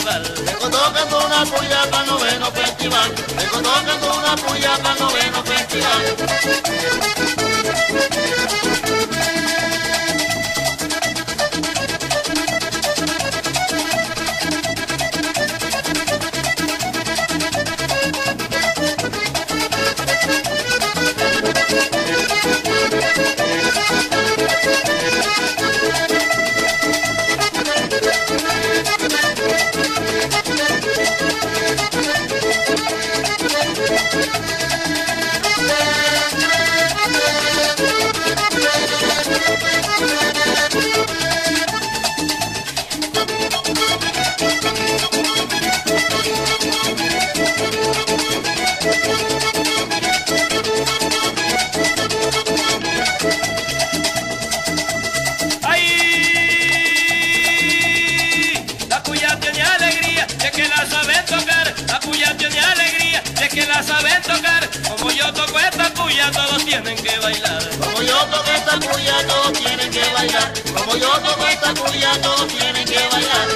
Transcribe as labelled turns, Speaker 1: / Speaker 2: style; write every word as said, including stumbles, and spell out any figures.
Speaker 1: festival.
Speaker 2: Vengo tocando una puya para el noveno festival. Vengo tocando una puya para el noveno festival.
Speaker 1: Saben tocar, como yo toco esta puya, todos tienen que bailar.
Speaker 2: Como yo toco esta puya, todos tienen que bailar. Como yo toco esta puya, todos tienen que bailar.